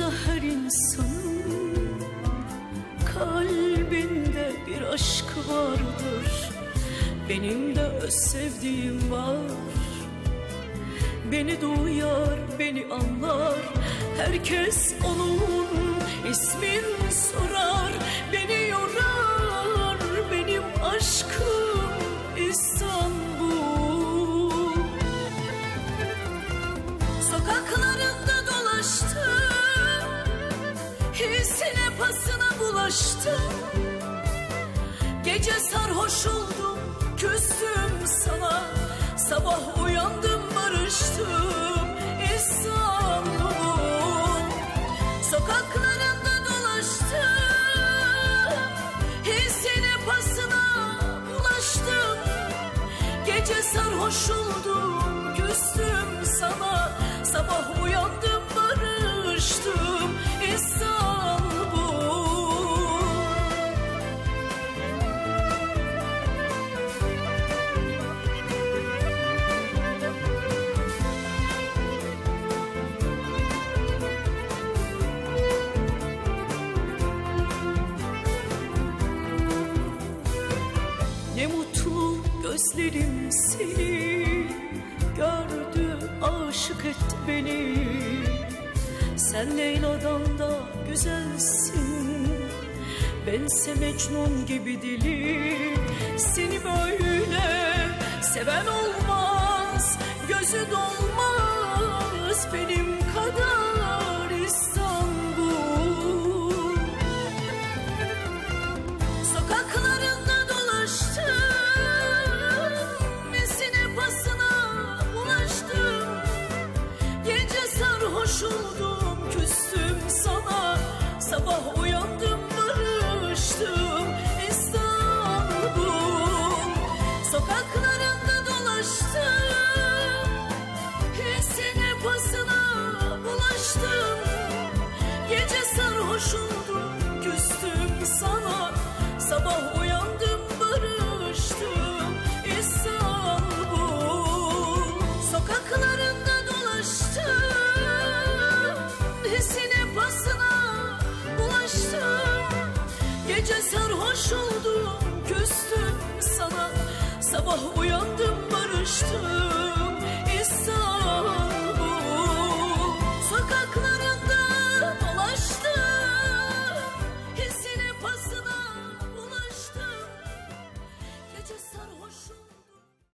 her insanın kalbinde bir aşk vardır. Benim de öz sevdiğim var. Beni duyar, beni anlar. Herkes onun ismini sorar. Beni yorar benim aşkım İstanbul. Sokaklarında dolaştım, hissine pasına bulaştım. Gece sarhoş oldum, küstüm sana. Sabah uyandım, barıştım İstanbul. Sokaklarında dolaştım, hissine pasına bulaştım. Gece sarhoş oldum, küstüm sana. Sabah uyandım, barıştım İstanbul. Ne mutlu gözlerim seni gördü, aşık etti beni. Sen Leyla'dan da güzelsin, bense Mecnun gibi deli. Seni böyle seven olmaz, gözü dolmaz benim kadar İstanbul. Sokaklarında dolaştım, esine pasına ulaştım. Gece sarhoş oldum, küstüm sana. Sabah uyandım, barıştım İstanbul. Sokaklarında dolaştım, esine pasına bulaştım. Gece sarhoş oldum, küstüm sana. Sabah uyandım, barıştım İstanbul. Sokaklarında dolaştım, hissine pasına bulaştım. Gece sarhoş oldum, küstüm sana. Sabah uyandım, barıştım